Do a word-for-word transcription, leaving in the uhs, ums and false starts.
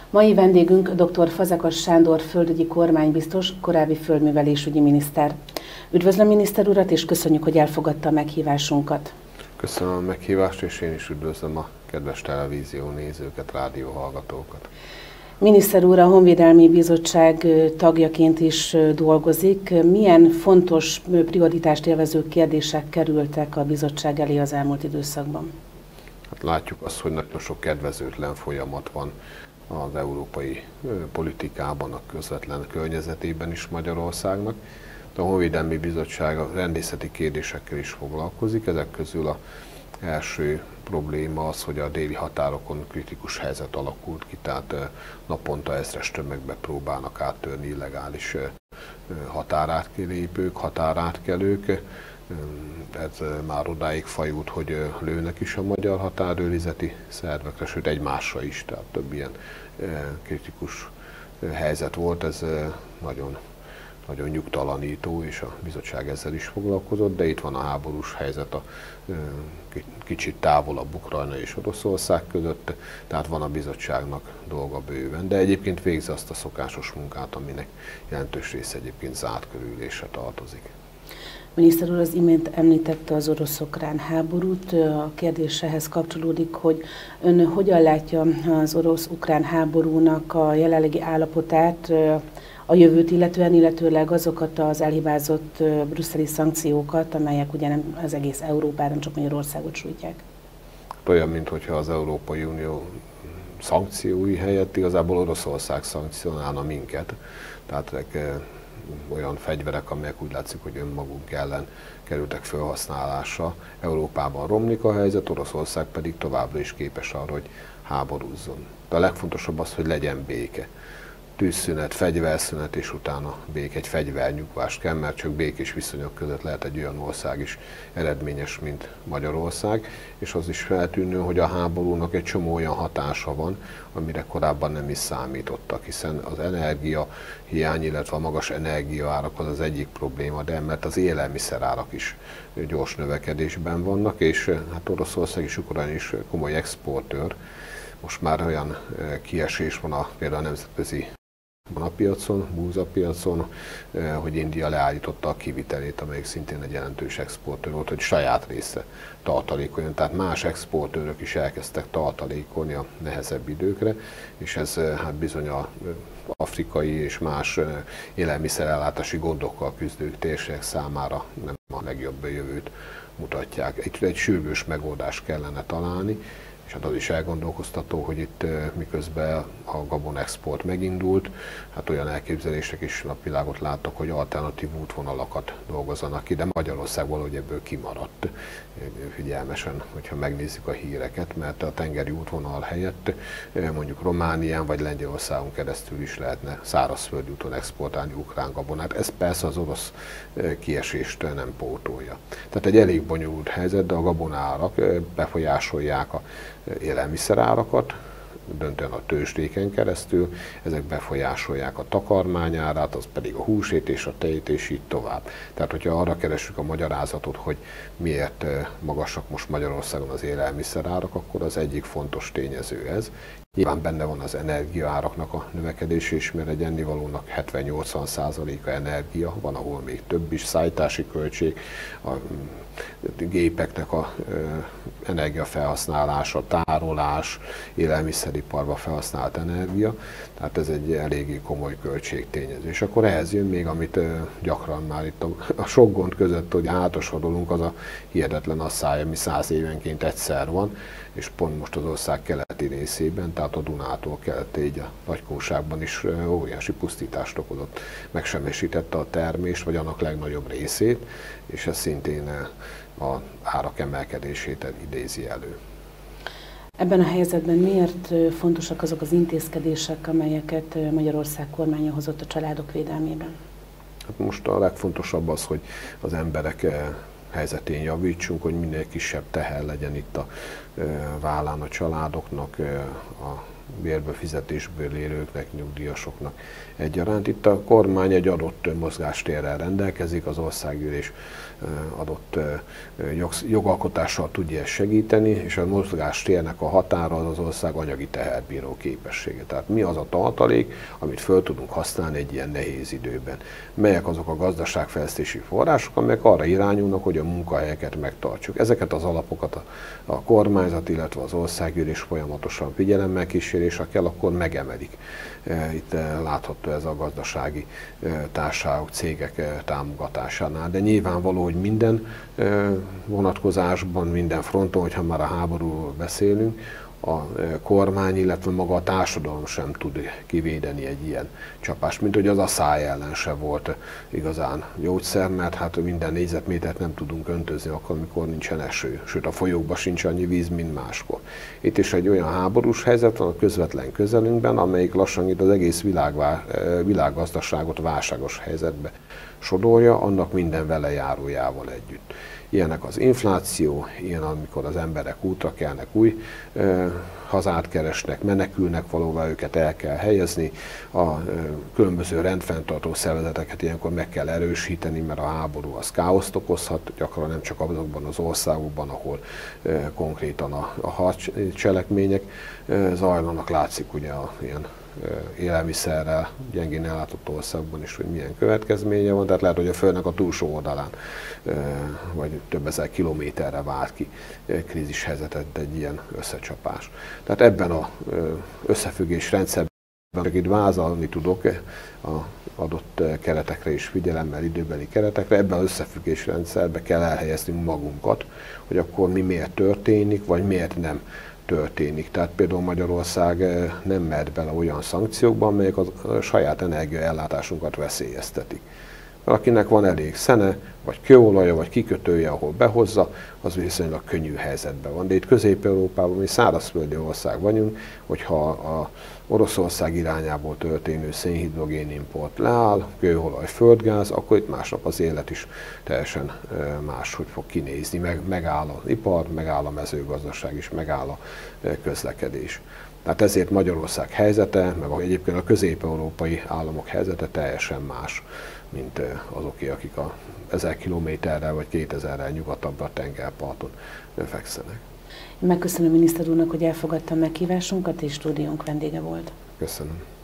Mai vendégünk dr. Fazekas Sándor földügyi kormánybiztos, korábbi földművelésügyi miniszter. Üdvözlöm miniszter urat, és köszönjük, hogy elfogadta a meghívásunkat. Köszönöm a meghívást, és én is üdvözlöm a kedves televízió nézőket, rádió hallgatókat. Miniszter úr a Honvédelmi Bizottság tagjaként is dolgozik. Milyen fontos prioritást élvező kérdések kerültek a bizottság elé az elmúlt időszakban? Hát látjuk azt, hogy nagyon sok kedvezőtlen folyamat van az európai politikában, a közvetlen környezetében is Magyarországnak. A Honvédelmi Bizottság a rendészeti kérdésekkel is foglalkozik. Ezek közül az első probléma az, hogy a déli határokon kritikus helyzet alakult ki, tehát naponta ezres tömegbe próbálnak áttörni illegális határátlépők, határátkelők. Ez már odáig fajult, hogy lőnek is a magyar határőrizeti szervekre, sőt egymásra is, tehát több ilyen kritikus helyzet volt. Ez nagyon, nagyon nyugtalanító, és a bizottság ezzel is foglalkozott, de itt van a háborús helyzet a kicsit távolabb Ukrajna és Oroszország között, tehát van a bizottságnak dolga bőven, de egyébként végzi azt a szokásos munkát, aminek jelentős része egyébként zárt körülésre tartozik. Miniszter úr az imént említette az orosz-ukrán háborút. A kérdés ehhez kapcsolódik, hogy ön hogyan látja az orosz-ukrán háborúnak a jelenlegi állapotát, a jövőt illetően, illetőleg azokat az elhibázott brüsszeli szankciókat, amelyek ugye nem az egész Európát, nem csak Magyarországot sújtják? Olyan, mintha az Európai Unió szankciói helyett igazából Oroszország szankcionálna minket. Tehát ezek olyan fegyverek, amelyek úgy látszik, hogy önmagunk ellen kerültek felhasználásra. Európában romlik a helyzet, Oroszország pedig továbbra is képes arra, hogy háborúzzon. De a legfontosabb az, hogy legyen béke. Tűzszünet, fegyverszünet, és utána béke, egy fegyvernyugvás kell, mert csak békés viszonyok között lehet egy olyan ország is eredményes, mint Magyarország, és az is feltűnő, hogy a háborúnak egy csomó olyan hatása van, amire korábban nem is számítottak, hiszen az energia hiány, illetve a magas energiaárak az az egyik probléma, de mert az élelmiszerárak is gyors növekedésben vannak, és hát Oroszország és Ukrajna is komoly exportőr. Most már olyan kiesés van a, például a nemzetközi piacon, búzapiacon, hogy India leállította a kivitelét, amelyik szintén egy jelentős exportőr volt, hogy saját része tartalékoljon. Tehát más exportőrök is elkezdtek tartalékolni a nehezebb időkre, és ez hát bizony az afrikai és más élelmiszerellátási gondokkal küzdő térségek számára nem a legjobb jövőt mutatják. Itt egy sürgős megoldást kellene találni, és hát az is elgondolkoztató, hogy itt miközben a gabonexport megindult, hát olyan elképzelések is napvilágot láttak, hogy alternatív útvonalakat dolgozzanak ki, de Magyarország valahogy ebből kimaradt figyelmesen, hogyha megnézzük a híreket, mert a tengeri útvonal helyett mondjuk Románián vagy Lengyelországon keresztül is lehetne szárazföldi úton exportálni ukrán gabonát. Ez persze az orosz kiesést nem pótolja. Tehát egy elég bonyolult helyzet, de a gabonárak befolyásolják a élelmiszerárakat, döntően a tőzsdéken keresztül, ezek befolyásolják a takarmányárát, az pedig a húsét és a tejét, és így tovább. Tehát, hogyha arra keressük a magyarázatot, hogy miért magasak most Magyarországon az élelmiszerárak, akkor az egyik fontos tényező ez. Nyilván benne van az energiaáraknak a növekedése is, mert egy ennivalónak hetven-nyolcvan százaléka energia, van, ahol még több is, szállítási költség, a gépeknek a energiafelhasználása, tárolás, élelmiszeriparba felhasznált energia, tehát ez egy eléggé komoly költségtényező. És akkor ehhez jön még, amit gyakran már itt a, a sok gond között, hogy hátosodolunk, az a hihetetlen asszály, ami száz évenként egyszer van, és pont most az ország keleti részében, tehát a Dunától keletre, így a Nagykóságban is óriási pusztítást okozott. Megsemmisítette a termést, vagy annak legnagyobb részét, és ez szintén az árak emelkedését idézi elő. Ebben a helyzetben miért fontosak azok az intézkedések, amelyeket Magyarország kormánya hozott a családok védelmében? Hát most a legfontosabb az, hogy az emberek helyzetén javítsunk, hogy minél kisebb teher legyen itt a vállán a családoknak, a bérből, fizetésből élőknek, nyugdíjasoknak egyaránt. Itt a kormány egy adott mozgástérrel rendelkezik, az országgyűlés adott jogalkotással tudja ezt segíteni, és a mozgástérnek a határa az az ország anyagi teherbíró képessége. Tehát mi az a tartalék, amit föl tudunk használni egy ilyen nehéz időben. Melyek azok a gazdaságfejlesztési források, amelyek arra irányulnak, hogy a munkahelyeket megtartsuk. Ezeket az alapokat a, a kormányzat, illetve az országgyűlés folyamatosan figyelemmel kíséri, és ha kell, akkor megemelik. Itt látható ez a gazdasági társaságok, cégek támogatásánál. De nyilvánvaló, hogy minden vonatkozásban, minden fronton, hogyha már a háborúról beszélünk, a kormány, illetve maga a társadalom sem tud kivédeni egy ilyen csapást, mint hogy az asszály ellen se volt igazán gyógyszer, mert hát minden négyzetmétert nem tudunk öntözni akkor, amikor nincsen eső, sőt a folyókban sincs annyi víz, mint máskor. Itt is egy olyan háborús helyzet van a közvetlen közelünkben, amelyik lassan itt az egész világ, világgazdaságot válságos helyzetbe sodorja, annak minden velejárójával együtt. Ilyenek az infláció, ilyen, amikor az emberek útra kelnek, új ö, hazát keresnek, menekülnek valóvá, őket el kell helyezni, a ö, különböző rendfenntartó szervezeteket ilyenkor meg kell erősíteni, mert a háború az káoszt okozhat, gyakran nem csak azokban az országokban, ahol ö, konkrétan a, a harccselekmények ö, zajlanak, látszik ugye a ilyen élelmiszerrel, gyengén ellátott országban is, hogy milyen következménye van, tehát lehet, hogy a földnek a túlsó oldalán vagy több ezer kilométerre vált ki krízis helyzetet egy ilyen összecsapás. Tehát ebben az összefüggés rendszerben itt vázolni tudok az adott keretekre és figyelemmel, időbeli keretekre, ebben az összefüggés rendszerbe kell elhelyeznünk magunkat, hogy akkor mi miért történik, vagy miért nem történik. Tehát például Magyarország nem mehet bele olyan szankciókba, amelyek a saját energiaellátásunkat veszélyeztetik. Akinek van elég szene, vagy kőolaja, vagy kikötője, ahol behozza, az viszonylag könnyű helyzetben van. De itt Közép-Európában mi szárazföldi ország vagyunk, hogyha a Oroszország irányából történő szénhidrogén import leáll, kőolaj, földgáz, akkor itt másnap az élet is teljesen máshogy fog kinézni. Meg, megáll az ipar, megáll a mezőgazdaság is, megáll a közlekedés. Tehát ezért Magyarország helyzete, meg egyébként a közép-európai államok helyzete teljesen más, mint azoké, akik a ezer kilométerrel vagy kétezerrel nyugatabbra a tengerparton fekszenek. Megköszönöm miniszter úrnak, hogy elfogadta a meghívásunkat, és stúdiónk vendége volt. Köszönöm.